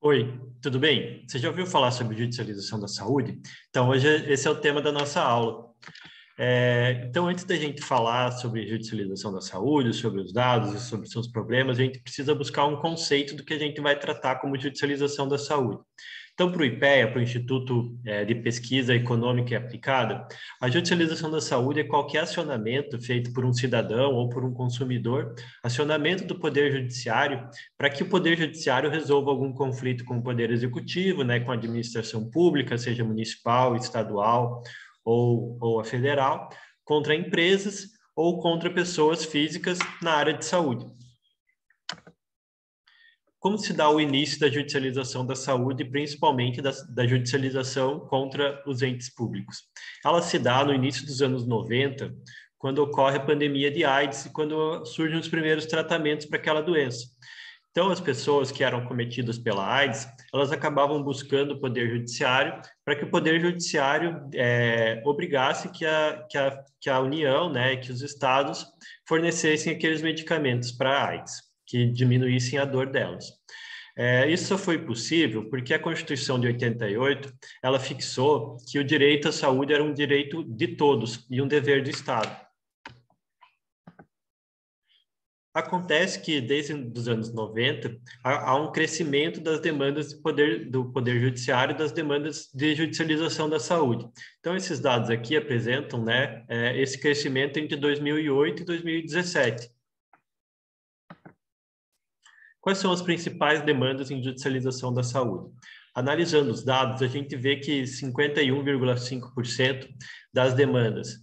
Oi, tudo bem? Você já ouviu falar sobre judicialização da saúde? Então, hoje esse é o tema da nossa aula. Então, antes da gente falar sobre judicialização da saúde, sobre os dados e sobre seus problemas, a gente precisa buscar um conceito do que a gente vai tratar como judicialização da saúde. Então, para o IPEA, para o Instituto de Pesquisa Econômica e Aplicada, a judicialização da saúde é qualquer acionamento feito por um cidadão ou por um consumidor, acionamento do Poder Judiciário, para que o Poder Judiciário resolva algum conflito com o Poder Executivo, né, com a administração pública, seja municipal, estadual ou a federal, contra empresas ou contra pessoas físicas na área de saúde. Como se dá o início da judicialização da saúde, principalmente da judicialização contra os entes públicos? Ela se dá no início dos anos 90, quando ocorre a pandemia de AIDS e quando surgem os primeiros tratamentos para aquela doença. Então, as pessoas que eram cometidas pela AIDS, elas acabavam buscando o Poder Judiciário para que o Poder Judiciário obrigasse que a União, né, que os estados fornecessem aqueles medicamentos para a AIDS, que diminuíssem a dor delas. Isso só foi possível porque a Constituição de 88, ela fixou que o direito à saúde era um direito de todos e um dever do Estado. Acontece que, desde os anos 90, há um crescimento das demandas do Poder Judiciário, das demandas de judicialização da saúde. Então, esses dados aqui apresentam, né, esse crescimento entre 2008 e 2017. Quais são as principais demandas em judicialização da saúde? Analisando os dados, a gente vê que 51,5% das demandas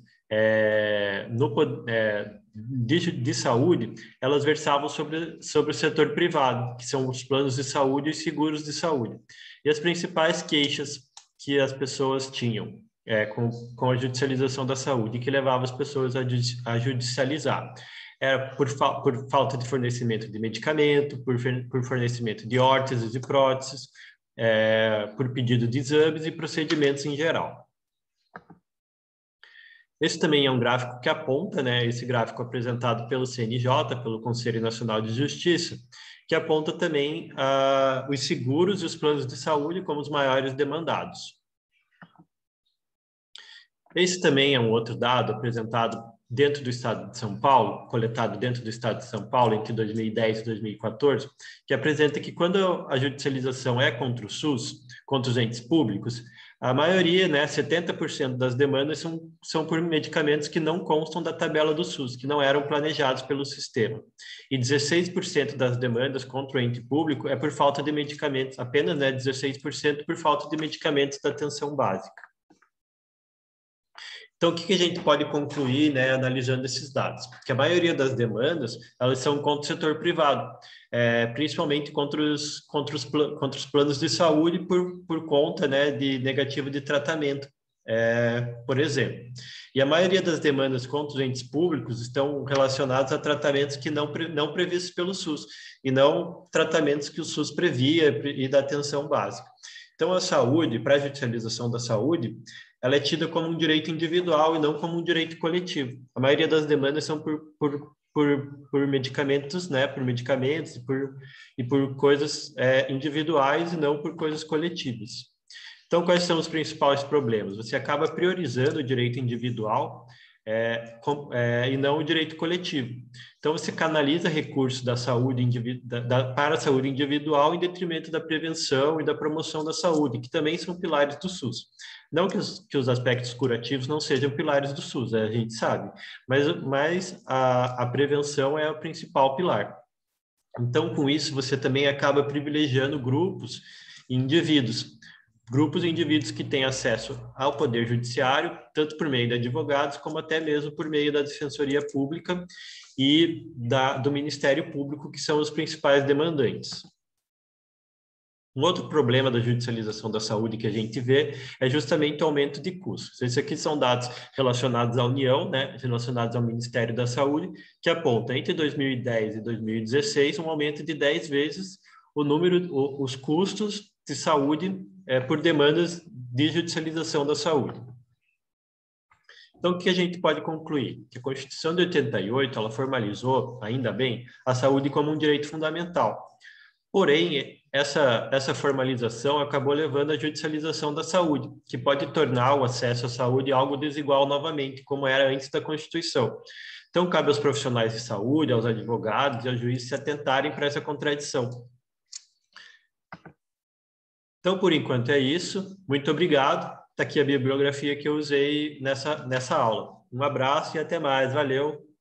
de saúde, elas versavam sobre o setor privado, que são os planos de saúde e seguros de saúde. E as principais queixas que as pessoas tinham com a judicialização da saúde, que levava as pessoas a judicializar. Por falta de fornecimento de medicamento, por fornecimento de órteses e próteses, por pedido de exames e procedimentos em geral. Esse também é um gráfico que aponta, né, esse gráfico apresentado pelo CNJ, pelo Conselho Nacional de Justiça, que aponta também os seguros e os planos de saúde como os maiores demandados. Esse também é um outro dado apresentado dentro do estado de São Paulo, coletado dentro do estado de São Paulo entre 2010 e 2014, que apresenta que quando a judicialização é contra o SUS, contra os entes públicos, a maioria, né, 70% das demandas são por medicamentos que não constam da tabela do SUS, que não eram planejados pelo sistema. E 16% das demandas contra o ente público é por falta de medicamentos, apenas, né, 16% por falta de medicamentos da atenção básica. Então, o que a gente pode concluir, né, analisando esses dados? Que a maioria das demandas, elas são contra o setor privado, principalmente contra os planos de saúde por conta, né, de negativo de tratamento, por exemplo. E a maioria das demandas contra os entes públicos estão relacionadas a tratamentos que não previstos pelo SUS, e não tratamentos que o SUS previa e da atenção básica. Então, a saúde, para a judicialização da saúde, ela é tida como um direito individual e não como um direito coletivo. A maioria das demandas são por medicamentos, né? Por medicamentos e por coisas individuais e não por coisas coletivas. Então, quais são os principais problemas? Você acaba priorizando o direito individual e não o direito coletivo. Então, você canaliza recursos da saúde para a saúde individual em detrimento da prevenção e da promoção da saúde, que também são pilares do SUS. Não que os aspectos curativos não sejam pilares do SUS, a gente sabe, mas a prevenção é o principal pilar. Então, com isso, você também acaba privilegiando grupos e indivíduos que têm acesso ao Poder Judiciário, tanto por meio de advogados, como até mesmo por meio da Defensoria Pública e do Ministério Público, que são os principais demandantes. Um outro problema da judicialização da saúde que a gente vê é justamente o aumento de custos. Esses aqui são dados relacionados à União, né, relacionados ao Ministério da Saúde, que aponta entre 2010 e 2016 um aumento de 10 vezes os custos de saúde por demandas de judicialização da saúde. Então, o que a gente pode concluir? Que a Constituição de 88, ela formalizou, ainda bem, a saúde como um direito fundamental. Porém, essa formalização acabou levando à judicialização da saúde, que pode tornar o acesso à saúde algo desigual novamente, como era antes da Constituição. Então, cabe aos profissionais de saúde, aos advogados e aos juízes se atentarem para essa contradição. Então, por enquanto é isso. Muito obrigado. Está aqui a bibliografia que eu usei nessa aula. Um abraço e até mais. Valeu!